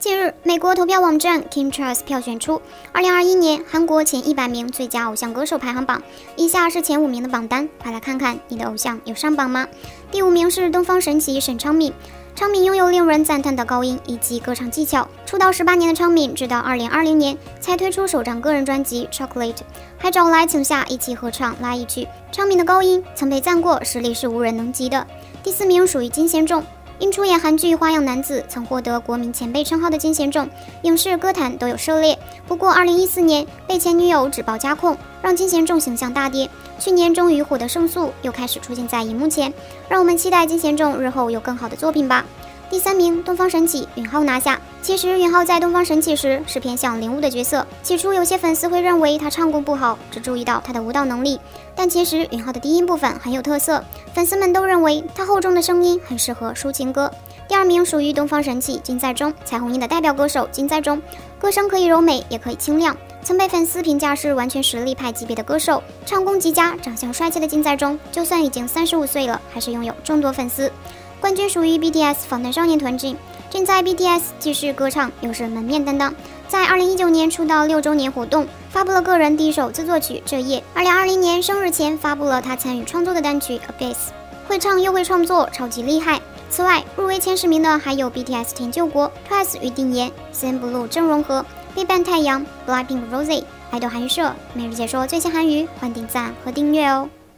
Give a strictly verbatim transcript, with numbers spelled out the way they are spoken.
近日，美国投票网站 Kimtrust 票选出二零二一年韩国前一百名最佳偶像歌手排行榜，以下是前五名的榜单，快来看看你的偶像有上榜吗？第五名是东方神起沈昌珉。昌珉拥有令人赞叹的高音以及歌唱技巧，出道十八年的昌珉，直到二零二零年才推出首张个人专辑《Chocolate》，还找来曾夏一起合唱《来一曲》。昌珉的高音曾被赞过实力是无人能及的。第四名属于金贤重。因出演韩剧《花样男子》曾获得国民前辈称号的金贤重，影视歌坛都有涉猎。不过，二零一四年被前女友指爆加控，让金贤重形象大跌。去年终于获得胜诉，又开始出现在荧幕前，让我们期待金贤重日后有更好的作品吧。第三名，东方神起允浩拿下。其实允浩在东方神起时是偏向领舞的角色，起初有些粉丝会认为他唱功不好，只注意到他的舞蹈能力，但其实允浩的低音部分很有特色，粉丝们都认为他厚重的声音很适合抒情歌。第二名属于东方神起金在中，彩虹音的代表歌手金在中，歌声可以柔美也可以清亮，曾被粉丝评价是完全实力派级别的歌手，唱功极佳，长相帅气的金在中，就算已经三十五岁了，还是拥有众多粉丝。冠军属于 B T S 防弹少年团 Jin， Jin 在 B T S 既是歌唱又是门面担当，在二零一九年出道六周年活动发布了个人第一首自作曲《这夜》，二零二零年生日前发布了他参与创作的单曲 Abyss， 会唱又会创作，超级厉害。此外，入围前十名的还有 B T S 田柾国、Twice 于定妍、C N Blue 郑容和、BigBang 太阳、Blackpink Rosé、爱豆韩娱社。每日解说最新韩语，欢迎点赞和订阅哦。